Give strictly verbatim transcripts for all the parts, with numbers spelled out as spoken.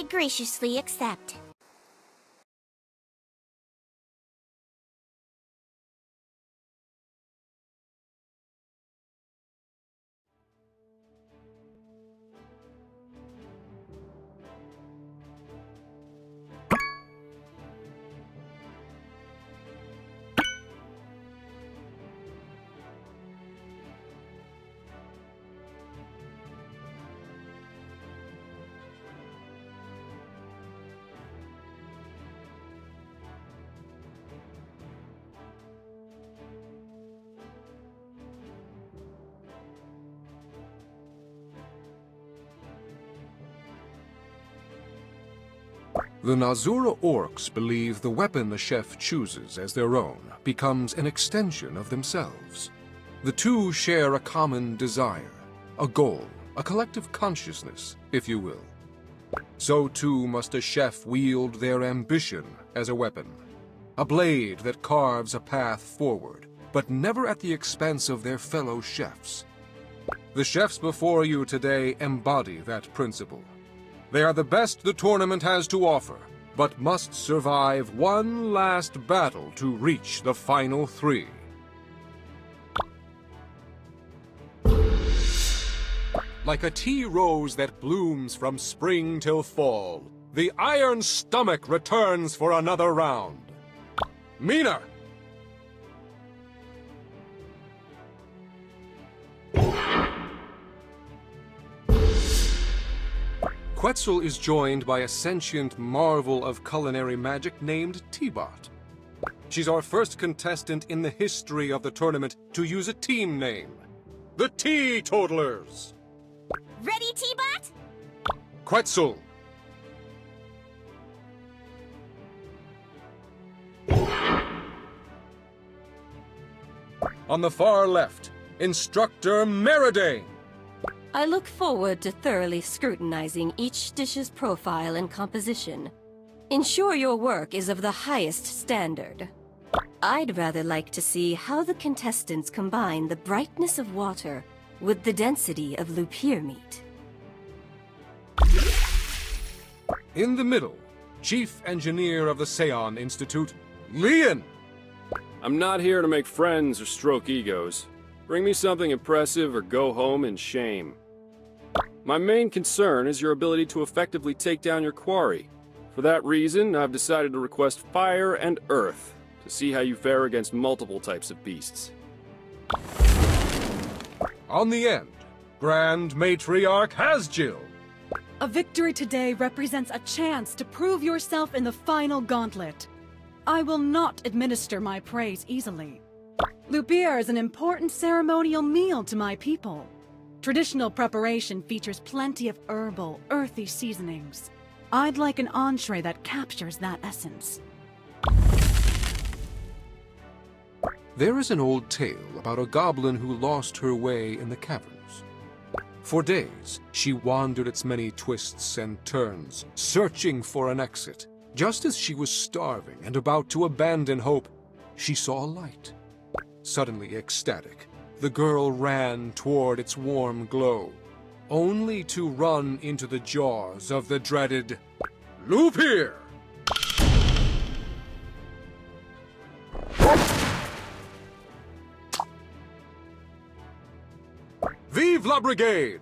graciously accept. The Nazura orcs believe the weapon the chef chooses as their own becomes an extension of themselves. The two share a common desire, a goal, a collective consciousness, if you will. So too must a chef wield their ambition as a weapon, a blade that carves a path forward, but never at the expense of their fellow chefs. The chefs before you today embody that principle. They are the best the tournament has to offer, but must survive one last battle to reach the final three. Like a tea rose that blooms from spring till fall, the Iron Stomach returns for another round. Mina! Quetzal is joined by a sentient marvel of culinary magic named T-Bot. She's our first contestant in the history of the tournament to use a team name. The Teetotalers! Ready, T-Bot? Quetzal! On the far left, Instructor Meridane! I look forward to thoroughly scrutinizing each dish's profile and composition. Ensure your work is of the highest standard. I'd rather like to see how the contestants combine the brightness of water with the density of lupir meat. In the middle, Chief Engineer of the Seon Institute, Leon! I'm not here to make friends or stroke egos. Bring me something impressive or go home in shame. My main concern is your ability to effectively take down your quarry. For that reason, I've decided to request fire and earth to see how you fare against multiple types of beasts. On the end, Grand Matriarch Hasjill. A victory today represents a chance to prove yourself in the final gauntlet. I will not administer my praise easily. Lupir is an important ceremonial meal to my people. Traditional preparation features plenty of herbal, earthy seasonings. I'd like an entree that captures that essence. There is an old tale about a goblin who lost her way in the caverns. For days, she wandered its many twists and turns, searching for an exit. Just as she was starving and about to abandon hope, she saw a light. Suddenly ecstatic, the girl ran toward its warm glow, only to run into the jaws of the dreaded Lupir! Vive la Brigade!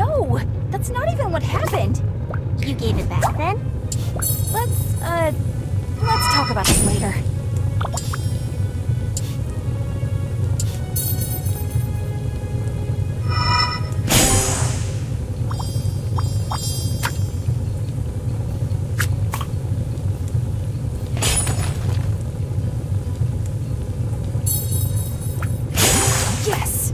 No! That's not even what happened! You gave it back then? Let's, uh... let's talk about this later. Yes!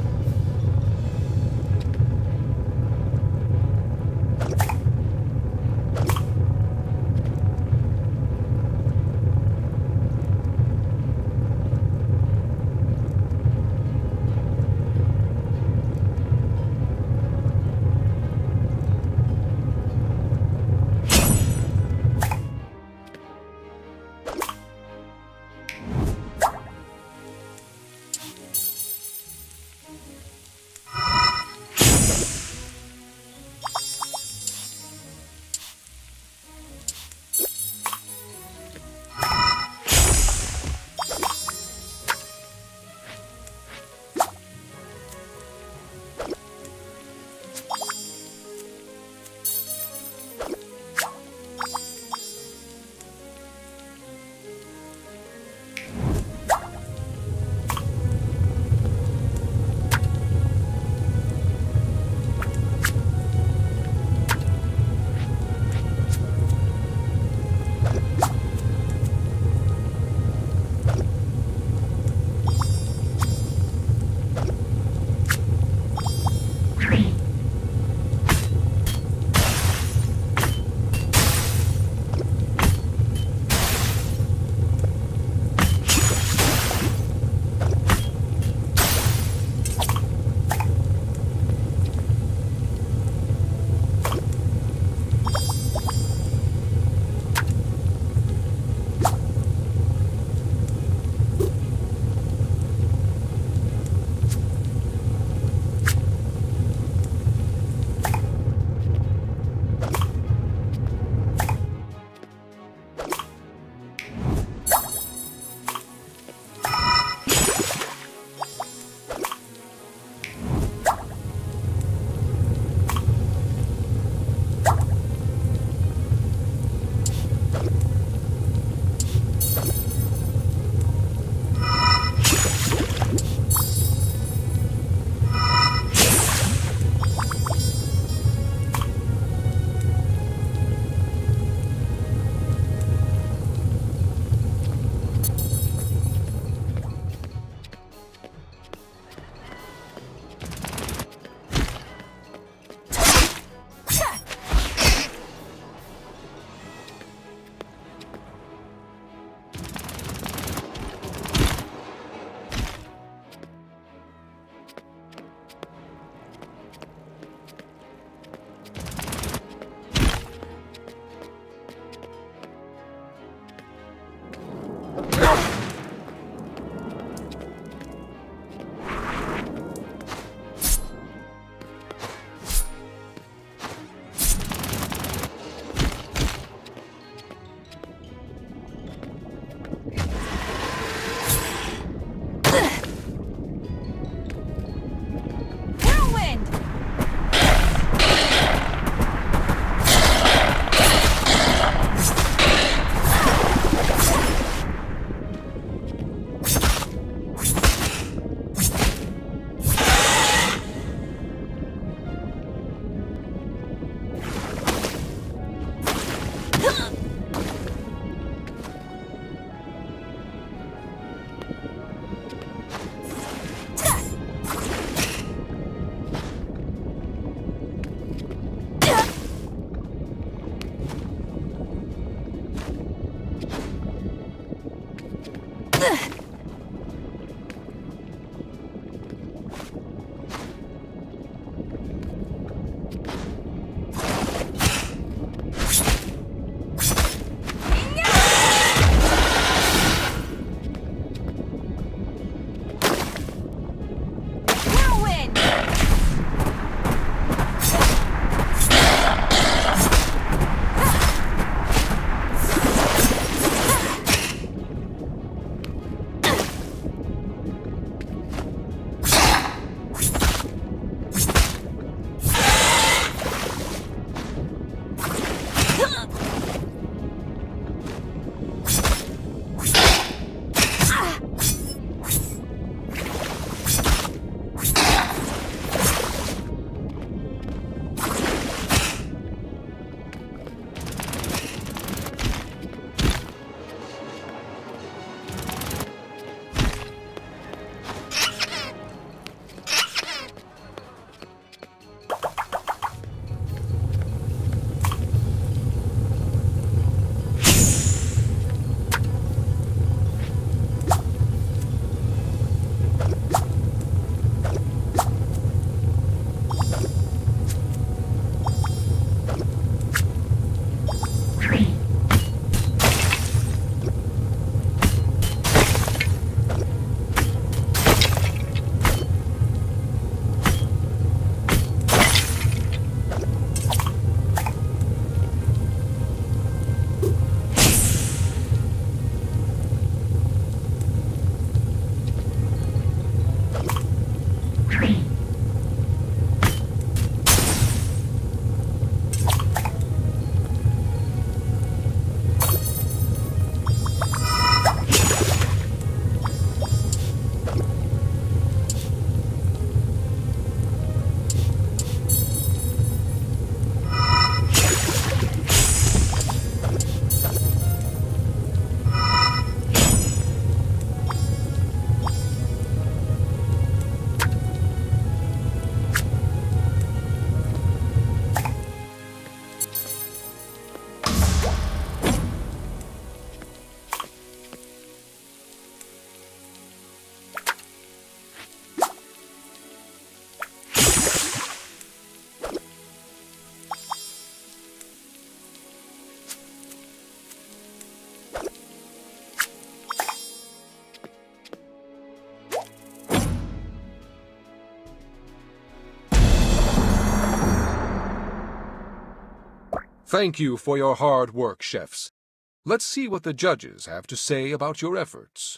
Thank you for your hard work, chefs. Let's see what the judges have to say about your efforts.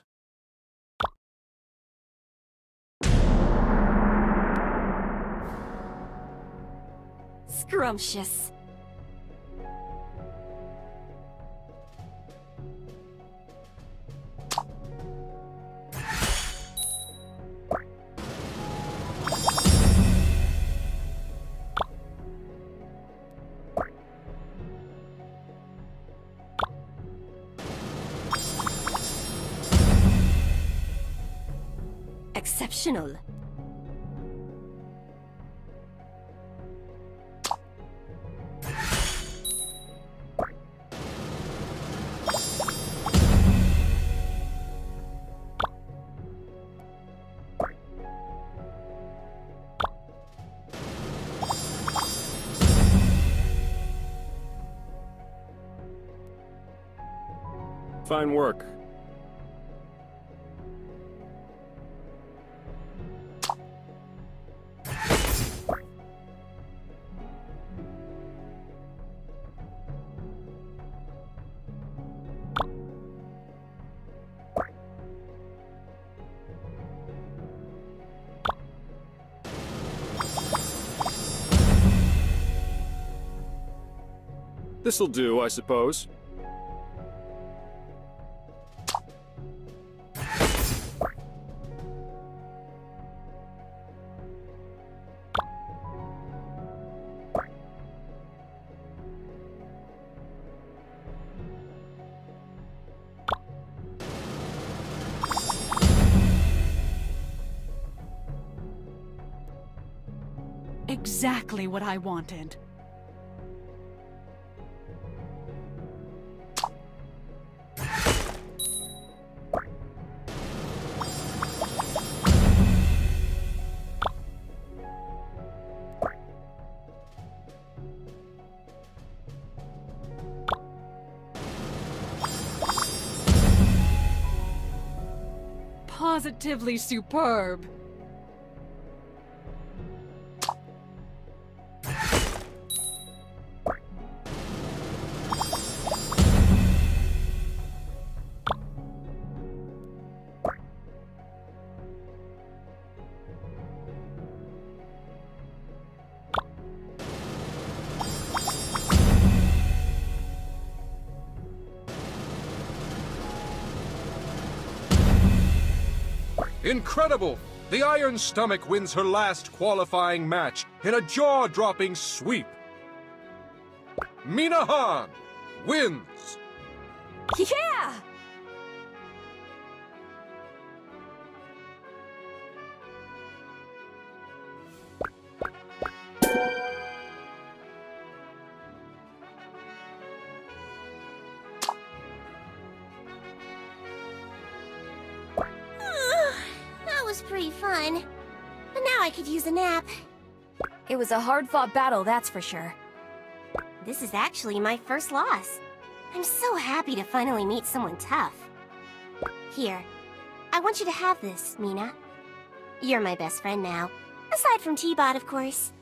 Scrumptious. Exceptional. Fine work. This'll do, I suppose. Exactly what I wanted. Positively superb. Incredible! The Iron Stomach wins her last qualifying match in a jaw-dropping sweep. Mina wins! Yeah! That was pretty fun. But now I could use a nap. It was a hard-fought battle, that's for sure. This is actually my first loss. I'm so happy to finally meet someone tough. Here, I want you to have this, Mina. You're my best friend now. Aside from T-Bot, of course.